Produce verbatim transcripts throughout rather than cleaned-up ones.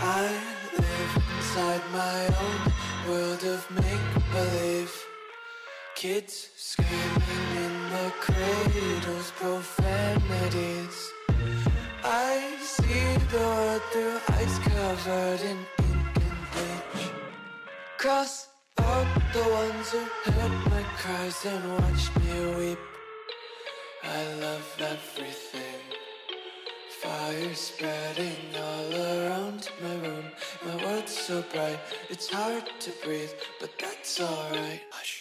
I live inside my own world of make-believe. Kids screaming in the cradles, profanities. I see the world through ice covered in ink and bleach. Cross out the ones who heard my cries and watched me weep. I love everything. Fire spreading all around my room. My world's so bright, it's hard to breathe, but that's alright. Hush.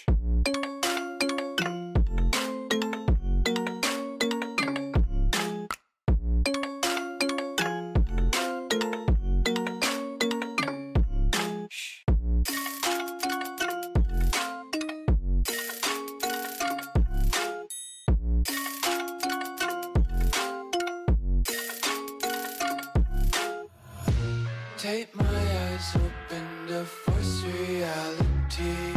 Take my eyes open to force reality.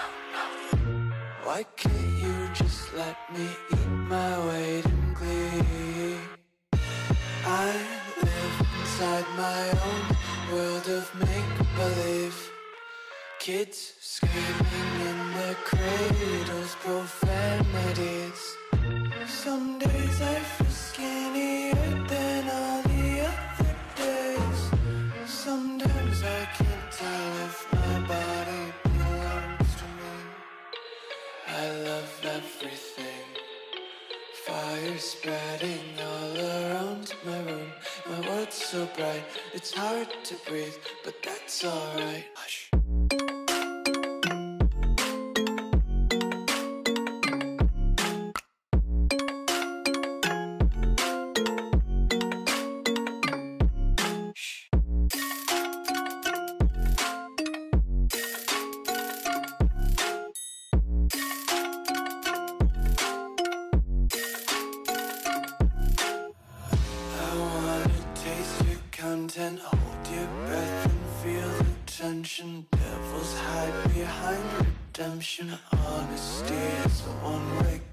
Why can't you just let me eat my weight in glee? I live inside my own world of make-believe. Kids screaming in their cradles, profanities. Some days I feel skinnier than all the other days. Sometimes I can't tell if my body belongs to me. I love everything. Fire spreading all around my room. My world's so bright, it's hard to breathe, but that's alright. Hush. Content, hold your breath and feel the tension. Devils hide behind redemption. Honesty is a one-way